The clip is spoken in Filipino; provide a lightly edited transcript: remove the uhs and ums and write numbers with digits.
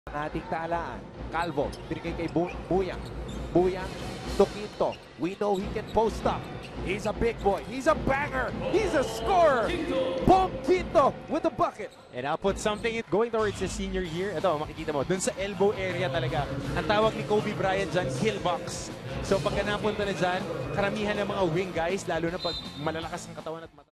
Ating talaan. Calvo, binigay kay Buyang. Buyang to Quinto. We know he can post up. He's a big boy. He's a banger. He's a scorer. Bong Quinto with the bucket. And I'll put something going towards his senior year. Ito, makikita mo, dun sa elbow area talaga. Ang tawag ni Kobe Bryant dyan, kill box. So pagka napunta na dyan, karamihan ng mga wing guys, lalo na pag malalakas ang katawan at mata.